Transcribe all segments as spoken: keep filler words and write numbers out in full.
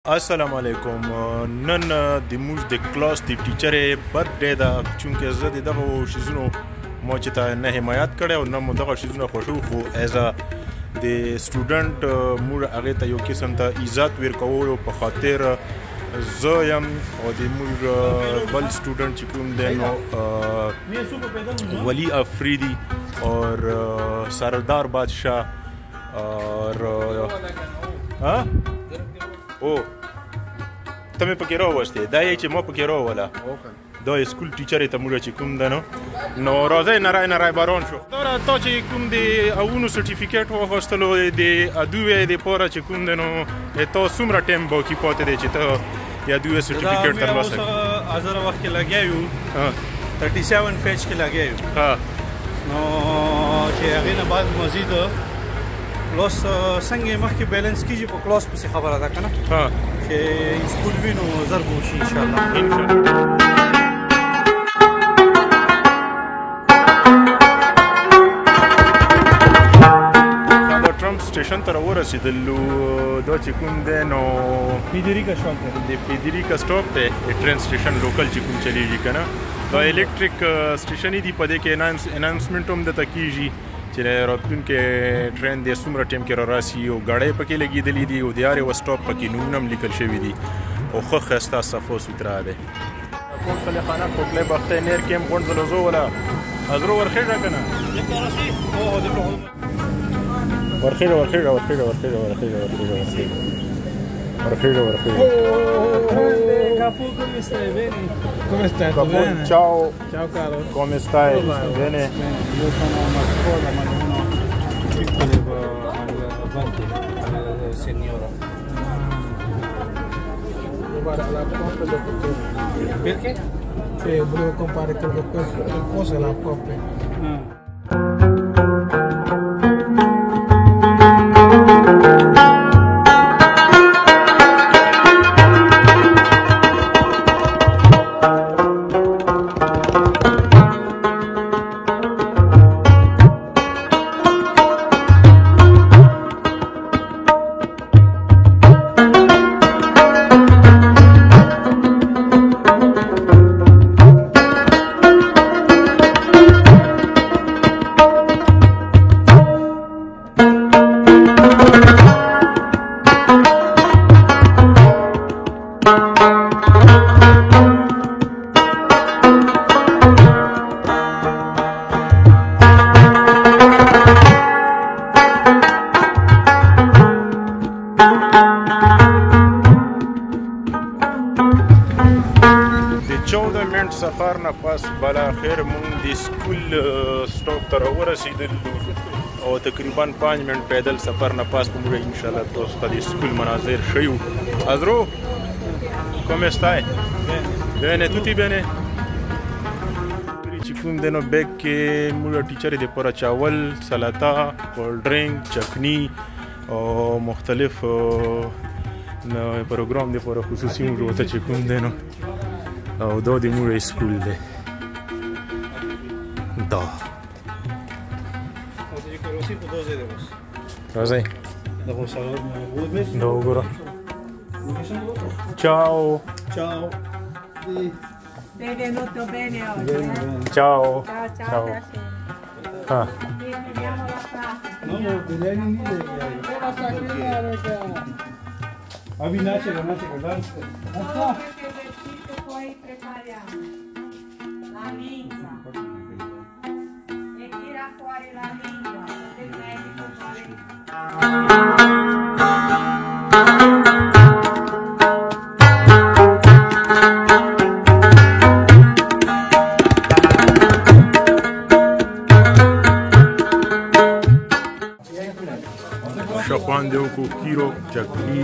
السلام علیکم. نن د موږ د کلاس د ټیچر برډے دا چونکه زه د دغه شیزونو ما چې ته نه حمایت کړی او نه مو دغه شیزونه خوښو خو ایز ا د سټوډنټ موږ هغې ته یو قسم ته عزت ورکولو په خاطر زه یم او د موږ بل سټوډنټ چې کوم دی نو ولی افریدي اور سردار بادشاه اور ها او ته مې پکې راوستې دا یې چې ما پکې راوله دا سکول ټیچر ته موږ چې کوم ده نو نو راځئ نری نری باران شو دا تا چې کوم د اونو سرټیفیکیټ واخیستلو د ادوې دپاره چې کوم دی نو تا څومره ټایم باقي پاتې دی چې ته د ادوې سرټیفیکیټ ترلاسه کړې؟ هزاره وخت کې لګیا یو تھرټي سیون پیج کې لګیا یو نو چې هغې نه بعد مزید کلاس څنګه مخکې بیلنس کیږي په کلاس پسې خبره ده که نه چې سکول وي نو ژر به وشي انشاءالله دا ټرمپ سټیشن ته راورسېدلو دا چې کوم دی نو فیدریکا سټاپ دی د فیدریکا سټاپ دی د ټرین سټیشن لوکل چې کوم چلیږي که نه دا الکتریک سټیشن دي په دې کې اناونسمنټ هم درته کېږي چې راتلونکي ټرین د څومره ټایم کې را راسي او ګاډۍ پکې لګېدلي دي او د هر یوه سټاپ پکې نومونه هم لیکل شوي دي او ښه ښایسته صفا سوتره دی. کوټ خلیخانه کوټلی بختۍ نیر کې هم غونډ زلزو وله ازرو ورخېږه که نه ورخېږه ورخېږه ورخېږه ورخېږه ورخېږه ورخېږه ورخېږه ورخېږه Capo, come stai? Bene? Come stai? Capo, bene? Ciao. Ciao caro. Come stai? Bene? Bene. Io sono una scuola ma non ho piccole avanti alla signora. Guarda, la coppe lo potevo. Perché? Cioè, volevo comprare qualcosa la coppe. Ah. چودہ منٹ سفر نه پس بالاخره مونږ د سکول سټاپ ته راورسېدلو او تقریبا پانچ منٹ پیدل سفر نه پس به موږ انشاءالله تاسو ته د سکول مناظر ښیو. ازرو come stai? Bene, tutti bene? چې کوم دی نو بیگ کې موږ ټیچر دپاره چاول سلاته کولډ ډرینک چکني او مختلف پروګرام دپاره خصوصي موږ ورته چې کوم دی نو او دا د موږ سکول دی دا راځئ دا وګوره ciao Ciao. Benvenuto bene oggi. ciao Ciao, ciao. ah Vediamo la classe. No, no, vediamo in lì. Abi nasce, nasce con l'altro. Che vestito poi prepariamo? La lingua. E tira fuori la lingua. Il medico fuori. شاپان دی وکړو کیرو چکني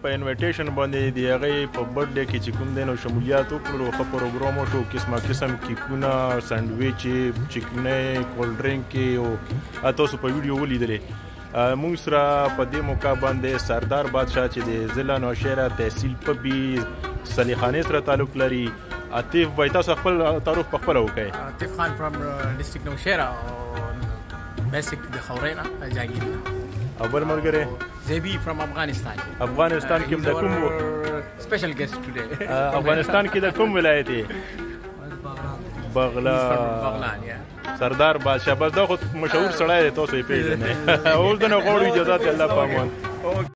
په انویټیشن باندې د هغې په برډ ډے کې چې کوم دی نو شمولیات وکړلو ښه پروګرام وشو قسمه قسم کیکونه سینډویچ چکنۍ کولډ ډرینک او تاسو په ویډیو ولیدلې موږ سره په دې موقع باندې سردار بادشاه چې د ضلع نوشهره تحصیل پبي صلیخانې سره تعلق لري عاطف وایي تاسو خپل تعارف په خپله وکړئ. عاطف خان فرام ډسټرکټ نوشهره بیسک د خورینه جاګیرینه. او بل ملګری زیبی فرام افغانستان. افغانستان کې د کوم سپیشل ګیسټ ټوډے افغانستان کې د کوم ولایت بغلا بغلان یا سردار بادشاه بس دا خو مشهور سړی دی تاسو یې پېژنئ. اوس د نه غواړو اجازه الله په امان.